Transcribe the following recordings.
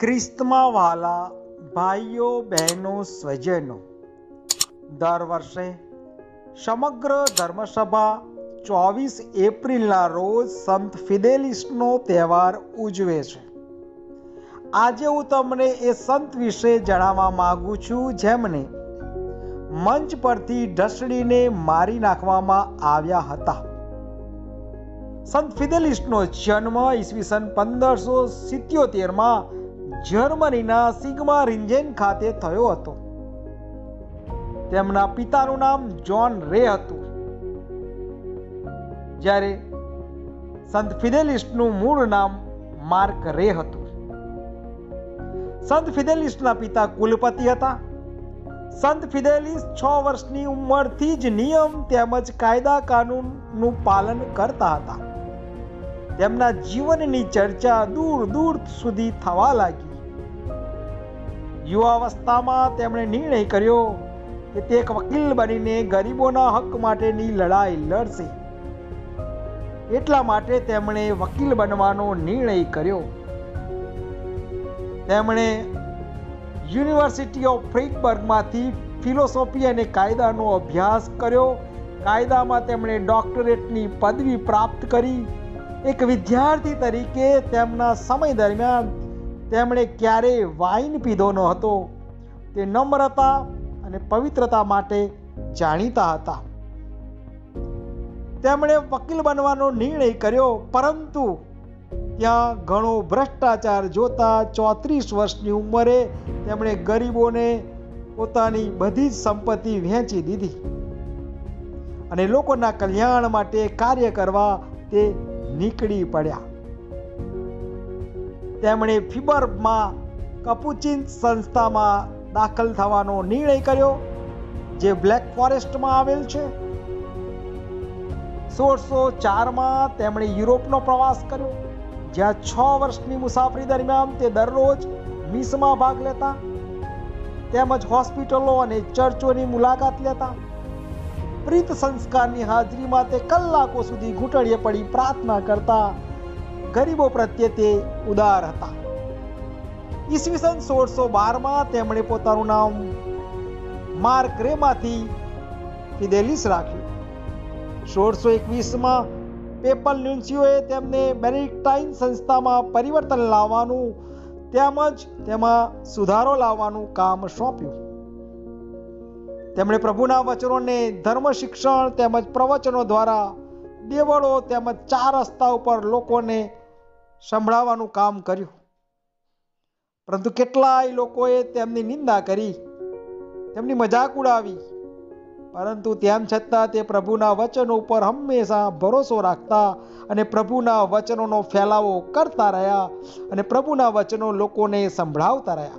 ખ્રિસ્તમાં વાલા ભાઈઓ બહેનો સ્વજનો, દર વર્ષે સમગ્ર ધર્મસભા 24 એપ્રિલના રોજ સંત ફિદેલિસનો તહેવાર ઉજવે છે. આજે હું તમને એ સંત વિશે જણાવવા માંગુ છું જેમને મંચ પરથી ઢસડીને મારી નાખવામાં આવ્યા હતા. સંત ફિદેલિસનો જન્મ ઈસવીસન 1577માં જર્મનીના સિગ્મા રિન્જેન ખાતે થયો હતો. તેમના પિતાનું નામ જોન રે હતું, જ્યારે સંત ફિદેલિસનું મૂળ નામ માર્ક રે હતું. સંત ફિદેલિસના પિતા કુલપતિ હતા. સંત ફિદેલિસ 6 વર્ષની ઉંમરથી જ નિયમ તેમજ કાયદા કાનૂનનું પાલન કરતા હતા. તેમના જીવનની ચર્ચા દૂર દૂર સુધી થવા લાગી. યુવાવસ્થામાં તેમણે નિર્ણય કર્યો કે તે એક વકીલ બનીને ગરીબોના હક માટેની લડાઈ લડશે. એટલા માટે તેમણે વકીલ બનવાનો નિર્ણય કર્યો. તેમણે યુનિવર્સિટી ઓફ ફ્રેડબર્ગમાંથી ફિલોસોફી અને કાયદાનો અભ્યાસ કર્યો. કાયદામાં તેમણે ડોક્ટરેટની પદવી પ્રાપ્ત કરી. એક વિદ્યાર્થી તરીકે તેમના સમય દરમિયાન તેમણે ક્યારેય વાઇન પીધો ન હતો. તે નમ્રતા અને પવિત્રતા માટે જાણીતા હતા. તેમણે વકીલ બનવાનો નિર્ણય કર્યો, પરંતુ ત્યાં ઘણો ભ્રષ્ટાચાર જોતા 34 વર્ષની ઉંમરે તેમણે ગરીબોને પોતાની બધી જ સંપત્તિ વહેંચી દીધી અને લોકોના કલ્યાણ માટે કાર્ય કરવા તે નીકળી પડ્યા. તેમણે ફિબર્ગમાં કપુચિન સંસ્થામાં દાખલ થવાનો નિર્ણય કર્યો, જે બ્લેક ફોરેસ્ટમાં આવેલ છે. 1604માં તેમણે યુરોપનો પ્રવાસ કર્યો, જ્યાં 6 વર્ષની મુસાફરી દરમિયાન તે દરરોજ મિસમાં ભાગ લેતા, તેમજ હોસ્પિટલો અને ચર્ચોની મુલાકાત લેતા. પ્રીત સંસ્કારની હાજરીમાં તે કલાકો સુધી ઘૂંટડીએ પડી પ્રાર્થના કરતા. ગરીબો પ્રત્યે તે ઉદાર હતા. ઈસવીસન 1612માં તેમણે પોતાનું નામ માર્ક રેમાંથી ફિદેલિસ રાખ્યું. 1621માં પેપલ ન્યુન્સિયોએ તેમને બેનેડિક્ટાઇન સંસ્થામાં પરિવર્તન લાવવાનું તેમજ તેમાં સુધારો લાવવાનું કામ સોંપ્યું. તેમણે પ્રભુના વચનોને ધર્મ શિક્ષણ તેમજ પ્રવચનો દ્વારા દેવળો તેમજ 4 રસ્તા ઉપર લોકોને સંભળાવવાનું કામ કર્યું. પરંતુ કેટલાય લોકોએ તેમની નિંદા કરી, તેમની મજાક ઉડાવી, પરંતુ તેમ છતાં તે પ્રભુના વચનો ઉપર હંમેશા ભરોસો રાખતા અને પ્રભુના વચનોનો ફેલાવો કરતા રહ્યા અને પ્રભુના વચનો લોકોને સંભળાવતા રહ્યા.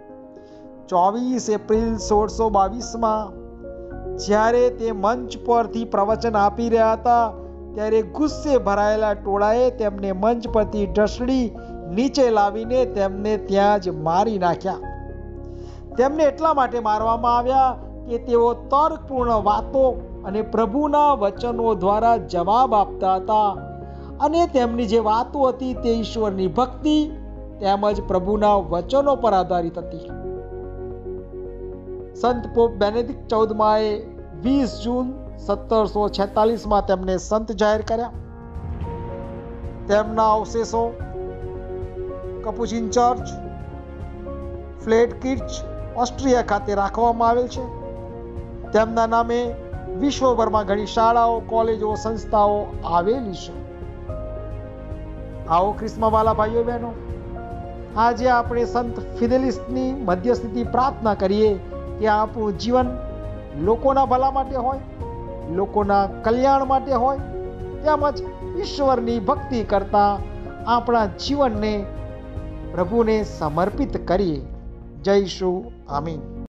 24 એપ્રિલ 1622માં જ્યારે તે મંચ પરથી પ્રવચન આપી રહ્યા હતા, ત્યારે ગુસ્સે ભરાયેલા ટોળાએ તેમને મંચ પરથી ઢસડી નીચે લાવીને તેમને ત્યાં જ મારી નાખ્યા. તેમને એટલા માટે મારવામાં આવ્યા કે તેઓ તર્કપૂર્ણ વાતો અને પ્રભુના વચનો દ્વારા જવાબ આપતા હતા, અને તેમની જે વાતો હતી તે ઈશ્વરની ભક્તિ તેમજ પ્રભુના વચનો પર આધારિત હતી. સંત પોપ બેનેડિક્ટ 14માએ 20 જૂન 1746માં તેમને સંત જાહેર કર્યા. તેમના અવશેષો કપુચિન ચર્ચ, ફ્લેટકિર્ચ, ઓસ્ટ્રિયા ખાતે રાખવામાં આવેલ છે. તેમના નામે વિશ્વભરમાં ઘણી શાળાઓ, કોલેજો, સંસ્થાઓ આવેલી છે. આવો ખ્રિસ્તમાં વાલા ભાઈઓ બહેનો, આજે આપણે સંત ફિદેલિસની મધ્યસ્થીથી પ્રાર્થના કરીએ કે આપણું જીવન લોકોના ભલા માટે હોય, લોકોના કલ્યાણ માટે હોય, તેમજ ઈશ્વરની ભક્તિ કરતા આપણા જીવનને પ્રભુને સમર્પિત કરીએ. જય શ્રી આમીન.